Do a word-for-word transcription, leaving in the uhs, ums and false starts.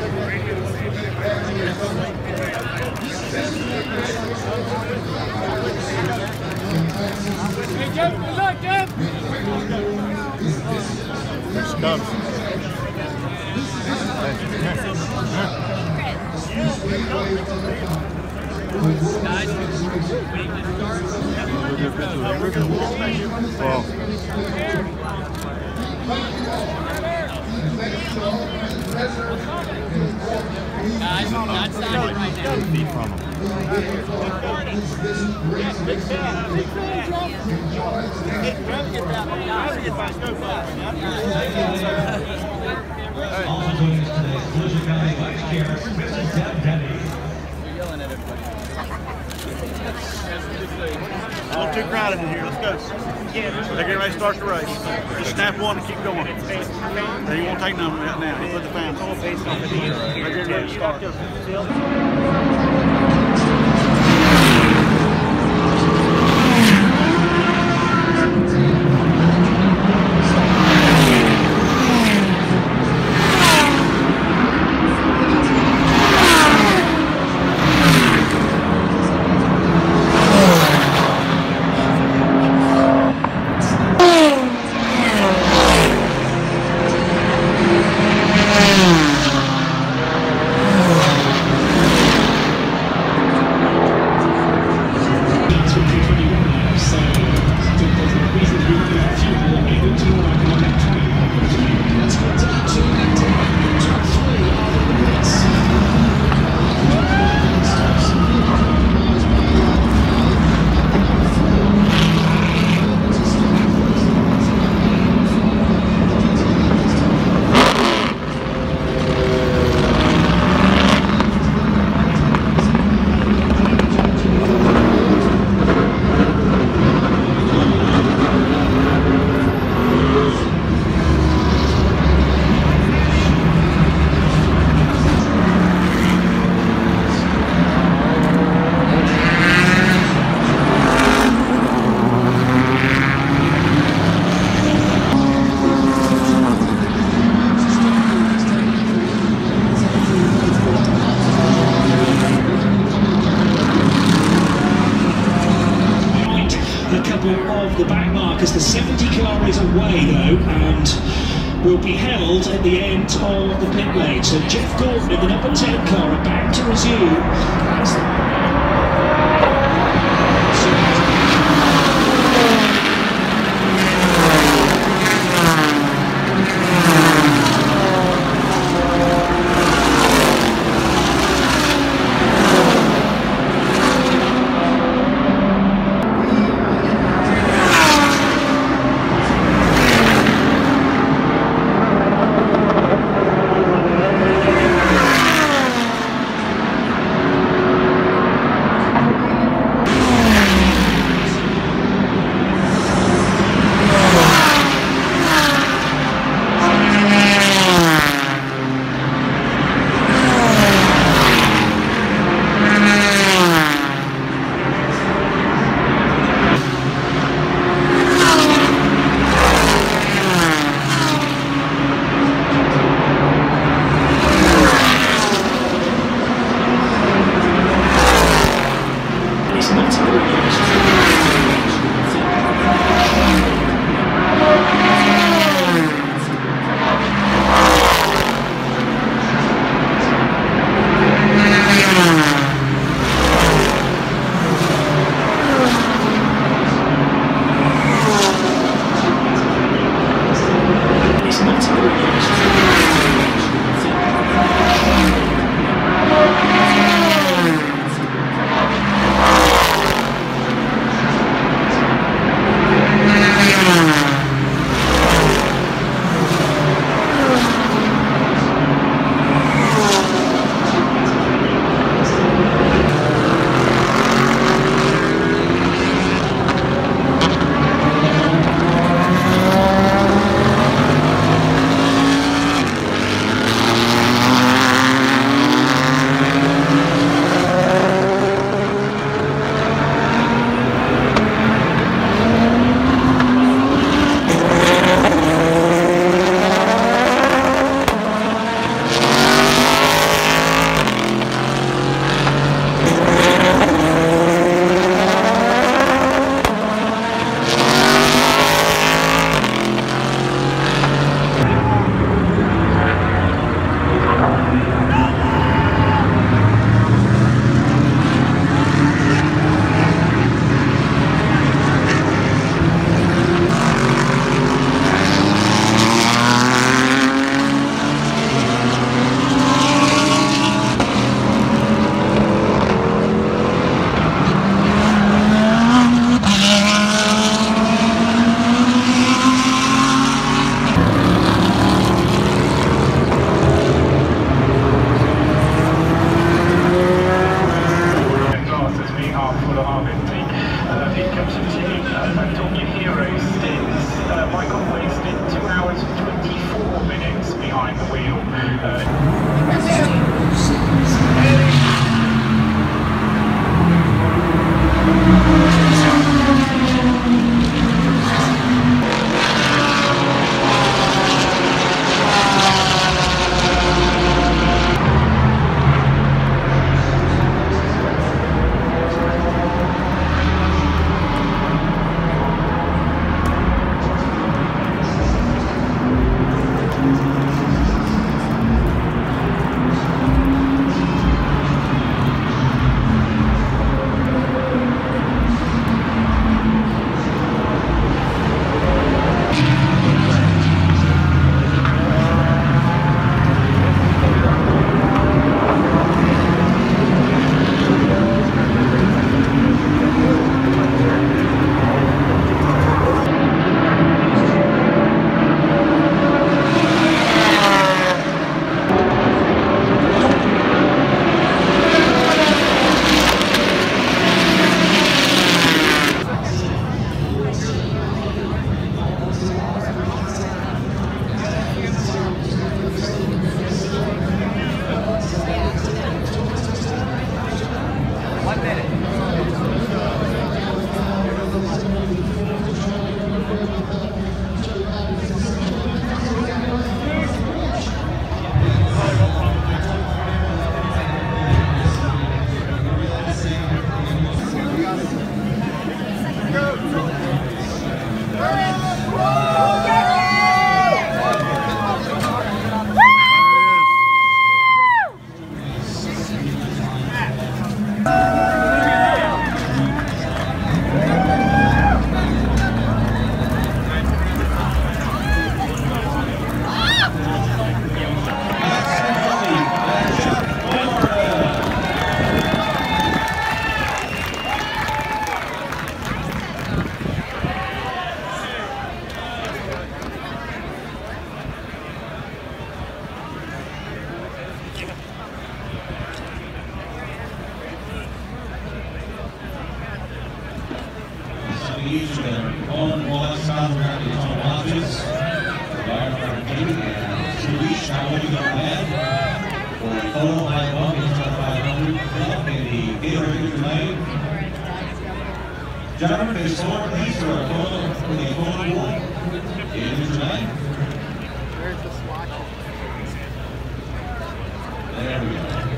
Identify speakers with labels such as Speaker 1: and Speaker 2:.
Speaker 1: Guys, not signing right now.
Speaker 2: A little too crowded in here. Let's go. They're getting ready to start the race. Just snap one and keep going. Now you won't take none right now. He put the fans on. They're getting ready to start.
Speaker 3: Of the back markers, the seventy car is away though, and will be held at the end of the pit lane. So Jeff Gordon in the number ten car about to resume as the
Speaker 4: Each of their own Rolex sonogram Daytona watches. Provided by Katie and Sulush. Now looking up ahead for a photo by one Daytona five hundred club in the Gatorade Victory Lane. Gentlemen, face forward, please, for a photo for the photo board in Victory Lane. There we go.